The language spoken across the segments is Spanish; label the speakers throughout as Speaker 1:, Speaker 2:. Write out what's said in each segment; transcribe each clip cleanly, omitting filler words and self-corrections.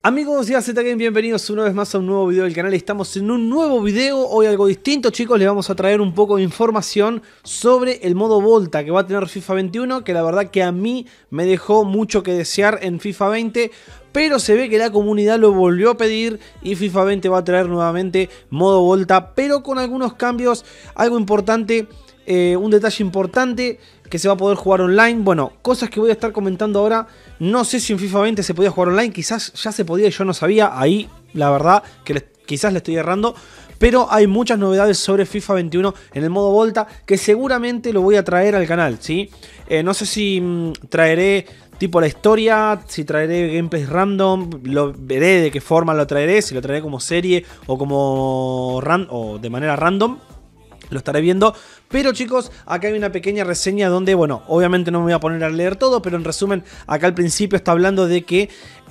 Speaker 1: Amigos de AZ Game, bienvenidos una vez más a un nuevo video del canal. Estamos en un nuevo video, hoy algo distinto, chicos. Les vamos a traer un poco de información sobre el modo Volta que va a tener FIFA 21, que la verdad que a mí me dejó mucho que desear en FIFA 20, pero se ve que la comunidad lo volvió a pedir y FIFA 20 va a traer nuevamente modo Volta, pero con algunos cambios, algo importante, un detalle importante, que se va a poder jugar online. Bueno, cosas que voy a estar comentando ahora. No sé si en FIFA 20 se podía jugar online, quizás ya se podía y yo no sabía. Ahí la verdad que quizás le estoy errando, pero hay muchas novedades sobre FIFA 21 en el modo Volta que seguramente lo voy a traer al canal, ¿sí? No sé si traeré tipo la historia, si traeré gameplays random, lo veré de qué forma lo traeré, si lo traeré como serie o como o de manera random. Lo estaré viendo, pero chicos, acá hay una pequeña reseña donde, bueno, obviamente no me voy a poner a leer todo, pero en resumen, acá al principio está hablando de que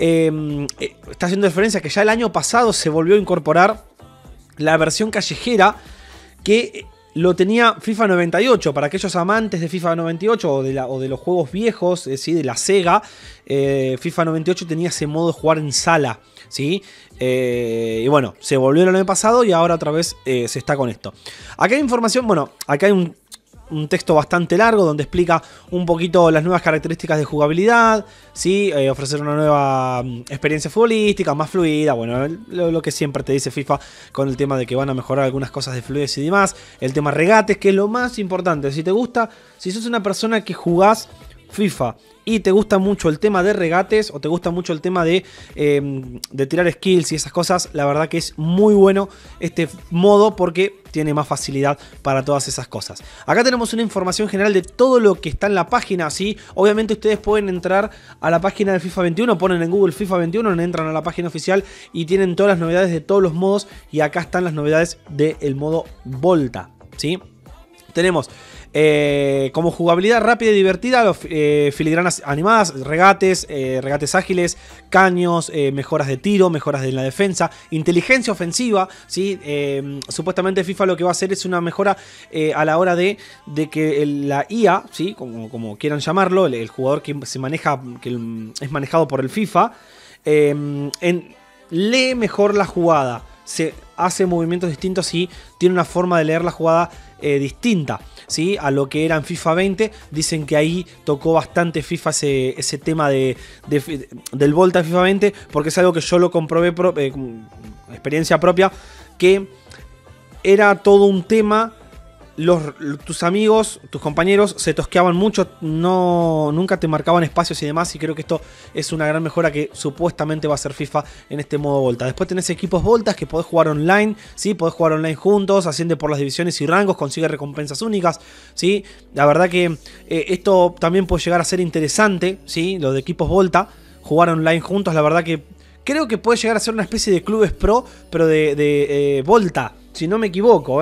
Speaker 1: está haciendo referencia a que ya el año pasado se volvió a incorporar la versión callejera que lo tenía FIFA 98. Para aquellos amantes de FIFA 98 o de los juegos viejos, ¿sí? De la Sega, FIFA 98 tenía ese modo de jugar en sala, ¿sí? Y bueno, se volvió el año pasado y ahora otra vez se está con esto. Acá hay información, bueno, acá hay un texto bastante largo donde explica un poquito las nuevas características de jugabilidad, ¿sí? Ofrecer una nueva experiencia futbolística, más fluida, bueno, lo que siempre te dice FIFA con el tema de que van a mejorar algunas cosas de fluidez y demás. El tema regates, que es lo más importante. Si te gusta, si sos una persona que jugás FIFA y te gusta mucho el tema de regates o te gusta mucho el tema de tirar skills y esas cosas, la verdad que es muy bueno este modo porque tiene más facilidad para todas esas cosas. Acá tenemos una información general de todo lo que está en la página, ¿sí? Obviamente ustedes pueden entrar a la página de FIFA 21, ponen en Google FIFA 21, entran a la página oficial y tienen todas las novedades de todos los modos, y acá están las novedades del modo Volta, ¿sí? Tenemos como jugabilidad rápida y divertida, filigranas animadas, regates ágiles, caños, mejoras de tiro, mejoras de la defensa, inteligencia ofensiva, ¿sí? Supuestamente FIFA lo que va a hacer es una mejora a la hora de que la IA, ¿sí? Como quieran llamarlo, el jugador que se maneja, que es manejado por el FIFA, lee mejor la jugada, se hace movimientos distintos y tiene una forma de leer la jugada distinta, ¿sí? A lo que era en FIFA 20. Dicen que ahí tocó bastante FIFA ese tema del Volta de FIFA 20, porque es algo que yo lo comprobé, experiencia propia, que era todo un tema. Tus amigos, tus compañeros se tosqueaban mucho, nunca te marcaban espacios y demás, y creo que esto es una gran mejora que supuestamente va a ser FIFA en este modo Volta. Después tenés equipos Voltas que podés jugar online, ¿sí? Podés jugar online juntos, asciende por las divisiones y rangos, consigue recompensas únicas, ¿sí? La verdad que esto también puede llegar a ser interesante, ¿sí? Lo de equipos Volta, jugar online juntos, la verdad que creo que puede llegar a ser una especie de clubes pro, pero de Volta, si no me equivoco,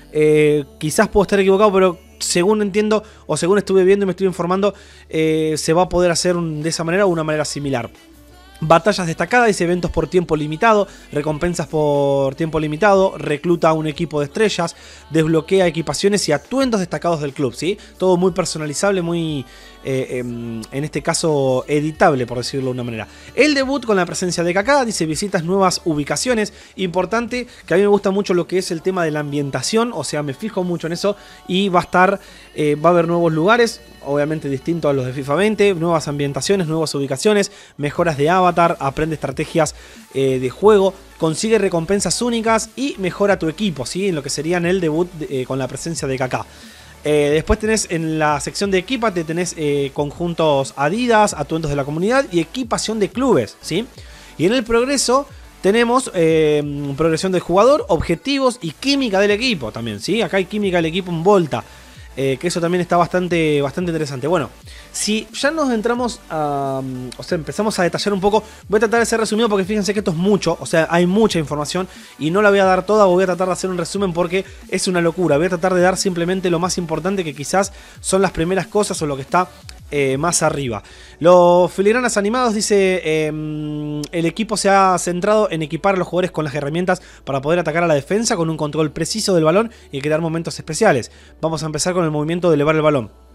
Speaker 1: quizás puedo estar equivocado, pero según entiendo o según estuve viendo y me estuve informando, se va a poder hacer de esa manera o una manera similar. Batallas destacadas y eventos por tiempo limitado, recompensas por tiempo limitado, recluta a un equipo de estrellas, desbloquea equipaciones y atuendos destacados del club, ¿sí? Todo muy personalizable, muy, en este caso, editable, por decirlo de una manera. El debut con la presencia de Kaká, dice visitas nuevas ubicaciones. Importante, que a mí me gusta mucho lo que es el tema de la ambientación, o sea, me fijo mucho en eso, y va a haber nuevos lugares, obviamente distintos a los de FIFA 20, nuevas ambientaciones, nuevas ubicaciones, mejoras de avatar, aprende estrategias de juego, consigue recompensas únicas y mejora tu equipo, ¿sí? En lo que sería en el debut con la presencia de Kaká. Después tenés en la sección de equipate, tenés conjuntos Adidas, atuendos de la comunidad y equipación de clubes, ¿sí? Y en el progreso tenemos progresión del jugador, objetivos y química del equipo también, ¿sí? Acá hay química del equipo en Volta. Que eso también está bastante interesante. Bueno, si ya nos entramos a... O sea, empezamos a detallar un poco. Voy a tratar de ser resumido porque fíjense que esto es mucho. O sea, hay mucha información y no la voy a dar toda. Voy a tratar de hacer un resumen porque es una locura. Voy a tratar de dar simplemente lo más importante, que quizás son las primeras cosas o lo que está más arriba. Los filigranas animados, dice, el equipo se ha centrado en equipar a los jugadores con las herramientas para poder atacar a la defensa con un control preciso del balón y crear momentos especiales. Vamos a empezar con el movimiento de elevar el balón.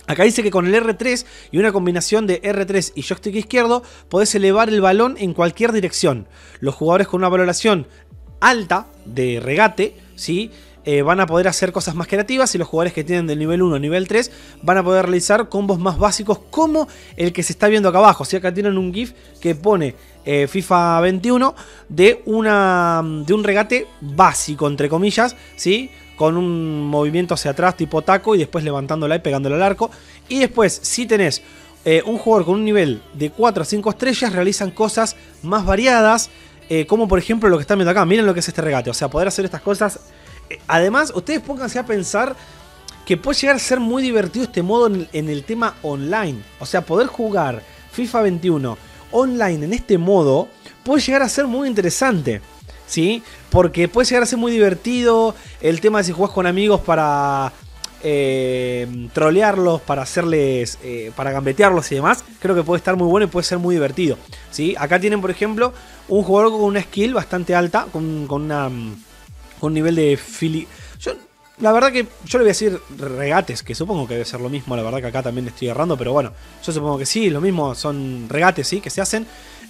Speaker 1: Acá dice que con el R3 y una combinación de R3 y joystick izquierdo podés elevar el balón en cualquier dirección. Los jugadores con una valoración alta de regate, ¿sí? Van a poder hacer cosas más creativas, y los jugadores que tienen del nivel 1 al nivel 3 van a poder realizar combos más básicos como el que se está viendo acá abajo. ¿Sí? Acá tienen un GIF que pone FIFA 21 de un regate básico, entre comillas, ¿sí? Con un movimiento hacia atrás tipo taco y después levantándola y pegándola al arco. Y después, si tenés un jugador con un nivel de 4 a 5 estrellas, realizan cosas más variadas, como por ejemplo lo que están viendo acá. Miren lo que es este regate, o sea, poder hacer estas cosas. Además, ustedes pónganse a pensar que puede llegar a ser muy divertido este modo en el tema online. O sea, poder jugar FIFA 21 online en este modo puede llegar a ser muy interesante, ¿sí? Porque puede llegar a ser muy divertido el tema de si jugás con amigos para trolearlos, para hacerles, para gambetearlos y demás. Creo que puede estar muy bueno y puede ser muy divertido, ¿sí? Acá tienen, por ejemplo, un jugador con una skill bastante alta, con un nivel de la verdad que yo le voy a decir regates, que supongo que debe ser lo mismo. La verdad que acá también estoy errando, pero bueno, yo supongo que sí, lo mismo, son regates, sí, que se hacen.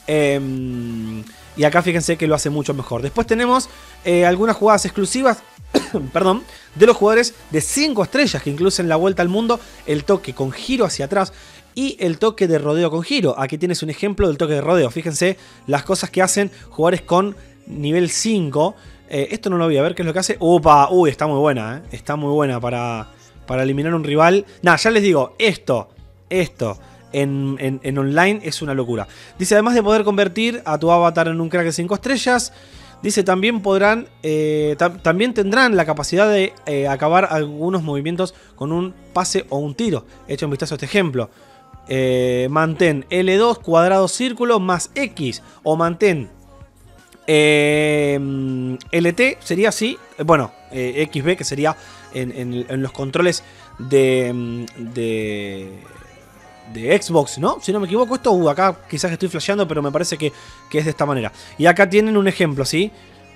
Speaker 1: Y acá fíjense que lo hace mucho mejor. Después tenemos algunas jugadas exclusivas perdón, de los jugadores de 5 estrellas, que incluyen la vuelta al mundo, el toque con giro hacia atrás y el toque de rodeo con giro. Aquí tienes un ejemplo del toque de rodeo. Fíjense las cosas que hacen jugadores con nivel 5. Esto no lo voy a ver qué es lo que hace. ¡Upa! Uy, está muy buena, está muy buena para eliminar un rival. Nah, ya les digo, esto en online es una locura. Dice, además de poder convertir a tu avatar en un crack de 5 estrellas, dice, también podrán, también tendrán la capacidad de acabar algunos movimientos con un pase o un tiro. Echa un vistazo a este ejemplo. Mantén L2 cuadrado círculo más X, o mantén LT, sería así. Bueno, XB, que sería en los controles de Xbox, ¿no? Si no me equivoco, esto acá quizás estoy flasheando, pero me parece que es de esta manera. Y acá tienen un ejemplo, ¿sí?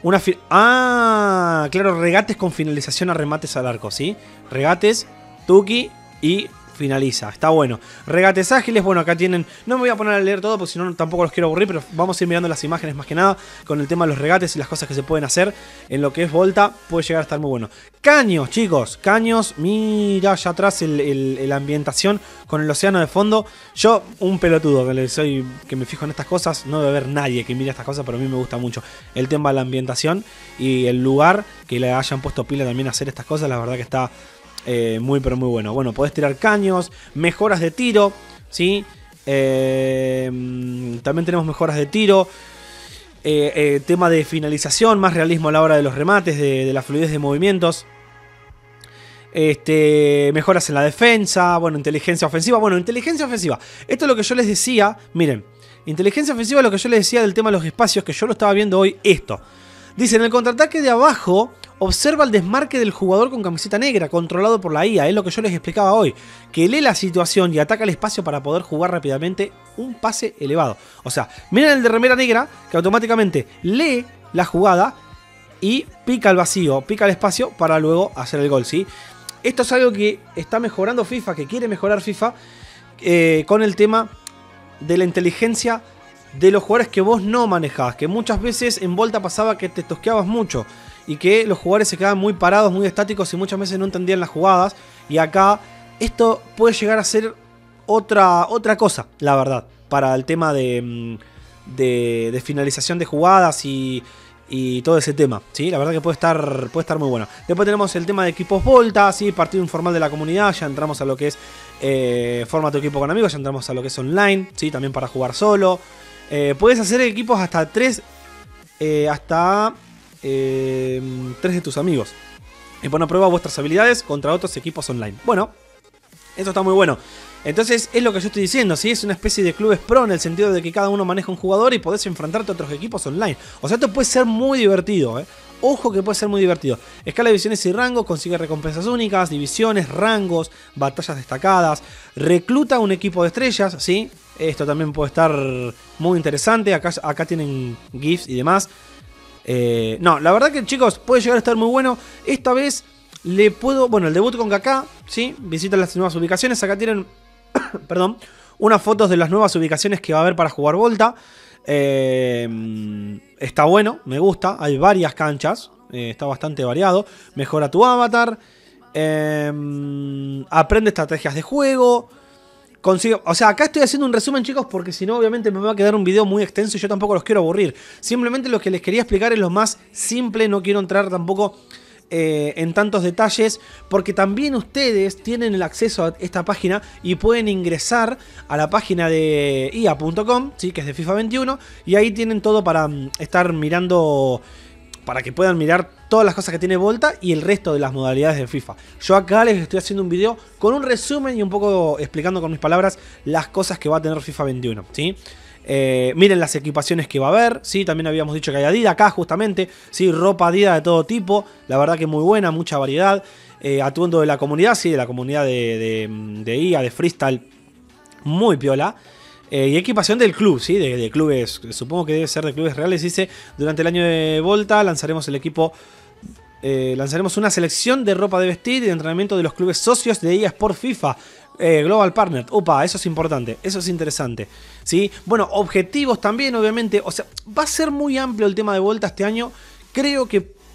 Speaker 1: Claro, regates con finalización a remates al arco, ¿sí? Regates, tuki y finaliza, está bueno. Regates ágiles, bueno, acá tienen... No me voy a poner a leer todo porque si no tampoco los quiero aburrir, pero vamos a ir mirando las imágenes más que nada con el tema de los regates y las cosas que se pueden hacer en lo que es Volta. Puede llegar a estar muy bueno. Caños, chicos, caños. Mira allá atrás la ambientación con el océano de fondo. Yo, un pelotudo que me fijo en estas cosas, no debe haber nadie que mire estas cosas, pero a mí me gusta mucho el tema de la ambientación y el lugar que le hayan puesto pila también a hacer estas cosas. La verdad que está muy pero muy bueno. Bueno, podés tirar caños, mejoras de tiro, ¿sí? También tenemos mejoras de tiro, tema de finalización, más realismo a la hora de los remates, de la fluidez de movimientos, mejoras en la defensa, bueno, inteligencia ofensiva. Bueno, inteligencia ofensiva, esto es lo que yo les decía, miren, inteligencia ofensiva es lo que yo les decía del tema de los espacios, que yo lo estaba viendo hoy, esto. Dice, en el contraataque de abajo, observa el desmarque del jugador con camiseta negra, controlado por la IA. Es lo que yo les explicaba hoy, que lee la situación y ataca el espacio para poder jugar rápidamente un pase elevado. O sea, miren el de remera negra, que automáticamente lee la jugada y pica el vacío, pica el espacio para luego hacer el gol, ¿sí? Esto es algo que está mejorando FIFA, que quiere mejorar FIFA, con el tema de la inteligencia de los jugadores que vos no manejabas, que muchas veces en Volta pasaba que te tosqueabas mucho y que los jugadores se quedaban muy parados, muy estáticos y muchas veces no entendían las jugadas. Y acá esto puede llegar a ser otra cosa, la verdad, para el tema de finalización de jugadas y todo ese tema, ¿sí? La verdad que puede estar muy bueno. Después tenemos el tema de equipos Volta, ¿sí? Partido informal de la comunidad, ya entramos a lo que es forma tu equipo con amigos, ya entramos a lo que es online, ¿sí? También para jugar solo. Puedes hacer equipos hasta 3 de tus amigos y poner a prueba vuestras habilidades contra otros equipos online. Bueno, eso está muy bueno. Entonces es lo que yo estoy diciendo, ¿sí? Es una especie de clubes pro en el sentido de que cada uno maneja un jugador y podés enfrentarte a otros equipos online. O sea, esto puede ser muy divertido, ¿eh? Ojo que puede ser muy divertido. Escala de divisiones y rangos, consigue recompensas únicas, divisiones, rangos, batallas destacadas. Recluta un equipo de estrellas, ¿sí? Esto también puede estar muy interesante. Acá tienen GIFs y demás. No, la verdad que, chicos, puede llegar a estar muy bueno. Esta vez Le puedo... Bueno, el debut con Kaká, ¿sí? Visita las nuevas ubicaciones. Acá tienen, perdón, unas fotos de las nuevas ubicaciones que va a haber para jugar Volta. Está bueno, me gusta. Hay varias canchas. Está bastante variado. Mejora tu avatar. Aprende estrategias de juego. Consigo, o sea, acá estoy haciendo un resumen, chicos, porque si no, obviamente me va a quedar un video muy extenso y yo tampoco los quiero aburrir. Simplemente lo que les quería explicar es lo más simple. No quiero entrar tampoco en tantos detalles, porque también ustedes tienen el acceso a esta página y pueden ingresar a la página de ia.com, ¿sí? Que es de FIFA 21, y ahí tienen todo para estar mirando, para que puedan mirar todas las cosas que tiene Volta y el resto de las modalidades de FIFA. Yo acá les estoy haciendo un video con un resumen y un poco explicando con mis palabras las cosas que va a tener FIFA 21, ¿sí? Miren las equipaciones que va a haber, ¿sí? También habíamos dicho que hay Adidas acá justamente, ¿sí? Ropa Adidas de todo tipo, la verdad que muy buena, mucha variedad. Atuendo de la comunidad, sí, de la comunidad de IA, de Freestyle, muy piola. Y equipación del club, ¿sí? De clubes, supongo que debe ser de clubes reales. Dice, durante el año de Volta lanzaremos el equipo, lanzaremos una selección de ropa de vestir y de entrenamiento de los clubes socios de IA Sport FIFA. Global Partner, opa, eso es importante, eso es interesante, ¿sí? Bueno, objetivos también, obviamente, o sea, va a ser muy amplio el tema de Volta este año. Yo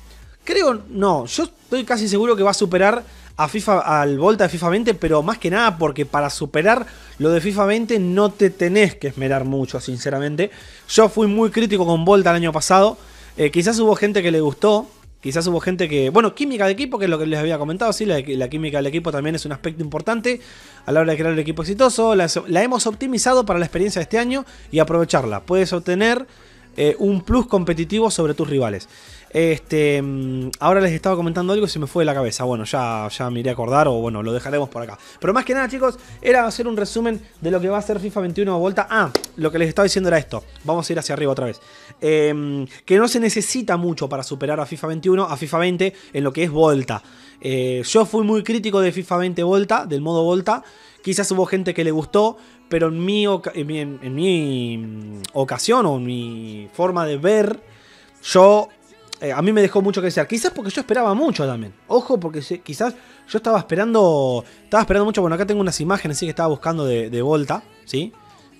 Speaker 1: estoy casi seguro que va a superar al Volta de FIFA 20, pero más que nada porque para superar lo de FIFA 20 no te tenés que esmerar mucho, sinceramente. Yo fui muy crítico con Volta el año pasado, quizás hubo gente que le gustó. Quizás hubo gente que... Bueno, química de equipo, que es lo que les había comentado, sí, la química del equipo también es un aspecto importante a la hora de crear el equipo exitoso. La hemos optimizado para la experiencia de este año y aprovecharla. Puedes obtener un plus competitivo sobre tus rivales. Ahora les estaba comentando algo y se me fue de la cabeza. Bueno, ya me iré a acordar, o bueno, lo dejaremos por acá. Pero más que nada, chicos, era hacer un resumen de lo que va a ser FIFA 21 a Volta. Ah, lo que les estaba diciendo era esto. Vamos a ir hacia arriba otra vez. Que no se necesita mucho para superar a FIFA 21, a FIFA 20 en lo que es Volta. Yo fui muy crítico de FIFA 20 Volta, del modo Volta. Quizás hubo gente que le gustó, pero en mi ocasión o en mi forma de ver, a mí me dejó mucho que desear. Quizás porque yo esperaba mucho también. Ojo, porque quizás yo estaba esperando mucho. Bueno, acá tengo unas imágenes, sí, que estaba buscando de Volta, ¿sí?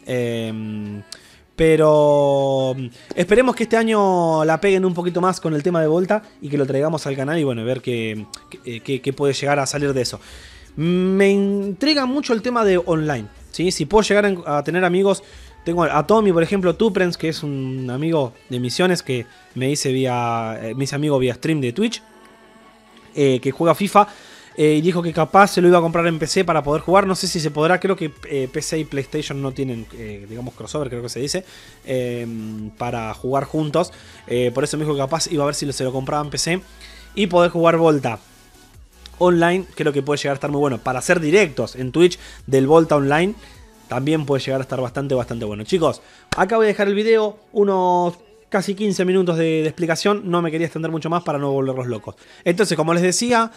Speaker 1: Pero esperemos que este año la peguen un poquito más con el tema de Volta y que lo traigamos al canal y bueno, ver qué puede llegar a salir de eso. Me intriga mucho el tema de online, ¿sí? Si puedo llegar a tener amigos. Tengo a Tommy, por ejemplo, Tuprens, que es un amigo de Misiones que me hice amigo vía stream de Twitch, que juega FIFA, y dijo que capaz se lo iba a comprar en PC para poder jugar. No sé si se podrá, creo que PC y PlayStation no tienen, digamos, crossover, creo que se dice, para jugar juntos. Por eso me dijo que capaz iba a ver si se lo compraba en PC y poder jugar Volta online. Creo que puede llegar a estar muy bueno para hacer directos en Twitch del Volta online. También puede llegar a estar bastante bueno. Chicos, acá voy a dejar el video, unos casi 15 minutos de explicación. No me quería extender mucho más para no volverlos locos. Entonces, como les decía,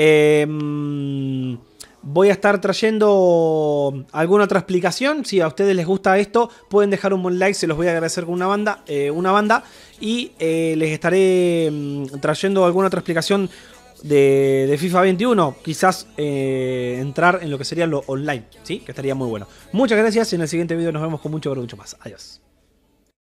Speaker 1: voy a estar trayendo alguna otra explicación. Si a ustedes les gusta esto, pueden dejar un buen like, se los voy a agradecer con una banda. Y les estaré trayendo alguna otra explicación de FIFA 21, quizás entrar en lo que sería lo online, ¿sí? Que estaría muy bueno. Muchas gracias y en el siguiente video nos vemos con mucho más. Adiós.